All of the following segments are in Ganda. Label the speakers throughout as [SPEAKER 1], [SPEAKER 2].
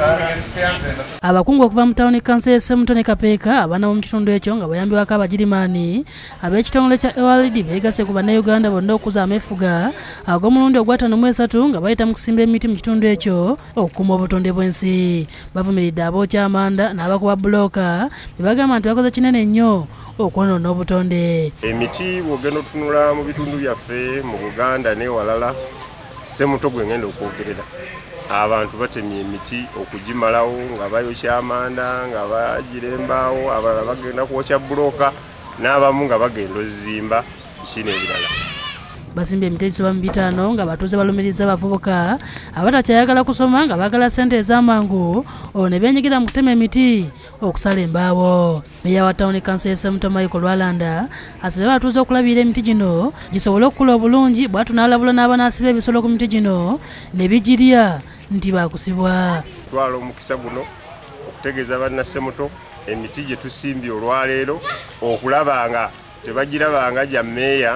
[SPEAKER 1] Abakungu okuva mu tawuni kanso Ssemuto ne Kapeeka abaana mu kitundu ekyo nga bayambibwako abagirimaani ab'ekitongole kya AWLD beegase ku bannayuganda bonna okuza ameefuga ag'omulundi ogwa-5 nga bayita mu kusimba emiti mu kitundu ekyo okukuuma obutonde bw'ensi. Bavumiridde abookya amanda n'abakuba bulooka be bagamba nti bakoze kinene nnyo okwonoona obutonde.
[SPEAKER 2] Emiti bw'ogenda otunula mu bitundu byaffe mu Buganda n'ewalala Ssemuto gwe ngenda okwogerera. Abantu batemye emiti okugimalawo nga bayokya amanda nga bagirembaawo, abalala bagenda kwokya bulooka n'abamu nga bagenda ozimba bikini ebirala.
[SPEAKER 1] Basimbye emiti egisoba mu 5 nga batuuze balumiriza abavubuka abatakyayagala kusoma nga baagala ssente ez'amangu olwo ne beenyigira mu kutema emiti okusala embaawo. Meeya wa tawuni kanso Ssemuto Michael Lwalanda asabye abatuuze okulabira emiti gino gisobole okukula obulungi bw'atu n'alabula n'abanaasiba ebisolo ku miti gino ne bigirya nti baakusibwa.
[SPEAKER 2] Twala omukisa guno okutegeeza banna Ssemuto emiti gye tusimbye olwaleero okulaba nga tebagirabanga gya meeya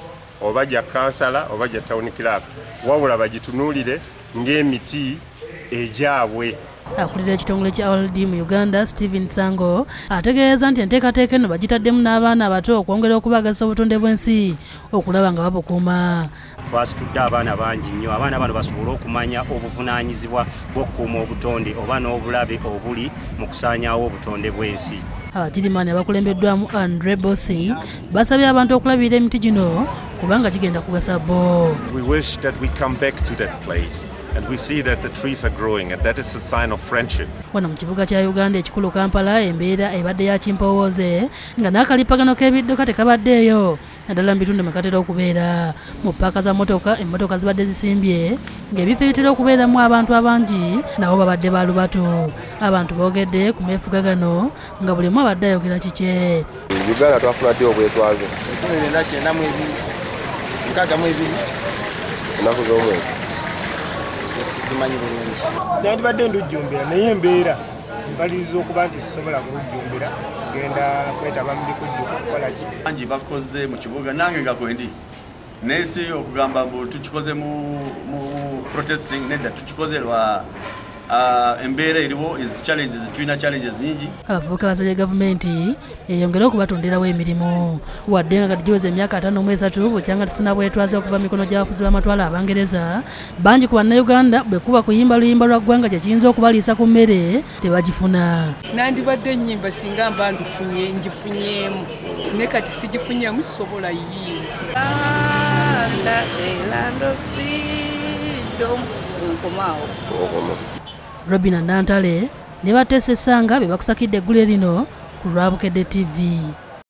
[SPEAKER 2] oba gya kansala oba gya tawuni kiraka, wabula bagitunuulire ng'emiti egyabwe.
[SPEAKER 1] Akulira ekitongole kya AWLD mu Uganda Stephen Sango ategeeza nti enteekateeka eno bagitaddemu n'abaana abato okwongera okubagasa obutonde bw'ensi okulaba nga babukuuma.
[SPEAKER 3] Twasitudde abaana bangi nnyo, abaana bano basobole okumanya obuvunaanyizibwa bw'okukuuma obutonde oba n'obulabe obuli mu kusaanyaawo obutonde bw'ensi.
[SPEAKER 1] Abagirimaani abakulembeddwamu Andre Bossing basabye abantu okulabira emiti gino kubanga kigenda kugasa bo.
[SPEAKER 4] We wish that we come back to that place and we see that the trees are growing and that is a sign of friendship.
[SPEAKER 1] Wano mu kibuga kya Uganda ekikulu Kampala embeera ebadde ya kimpowooze nga n'akalipagano k'ebidduka tekabaddeeyo naddala mu bitundu mwe katera okubeera. Mu paaka za motoka emmotoka zibadde zisimbye ng'ebifo ebitera okubeeramu abantu abangi nabo babadde ba lubatu. Abantu boogedde ku meefuga gano nga buli omu abadde ayogera kikye.
[SPEAKER 2] Uganda twafuna ddi obwetwaze?
[SPEAKER 5] 1962
[SPEAKER 2] ennaku z'omwezi.
[SPEAKER 5] Sizimanyi bulungi.
[SPEAKER 6] Nandibadde ndujjumbira naye embeera mbaliriza okuba nti sisobola kulujjumbira ngenda kwetaba mu bikujjuko kukola ki.
[SPEAKER 7] Bangi bakoze mu kibuga nange nga kwendi naye si okugamba mbu tukikoze mu protesting nedda tukikoze lwa embeera eriwo tulina challenges nyingi.
[SPEAKER 1] Abavubuka basabye gavumenti eyongere okubatonderawo emirimu wadde nga giweze emyaka 5 bukyanga tufuna bwetwaze okuva mikono gy'abafuzi b'amatwala Abangereza. Bangi ku bannayuganda bwe kuba kuyimba luyimba lwa ggwanga kye kiyinza okubaliisa ku mmere tebagifuna.
[SPEAKER 8] Nandibadde ennyimba singa mba ndufunye ngifunyemu ne kati sigifunyemu sisobola yimba.
[SPEAKER 1] Robina Nantale ne Batese Sanga be bakusakidde eggule lino ku lwa Bukedde TV.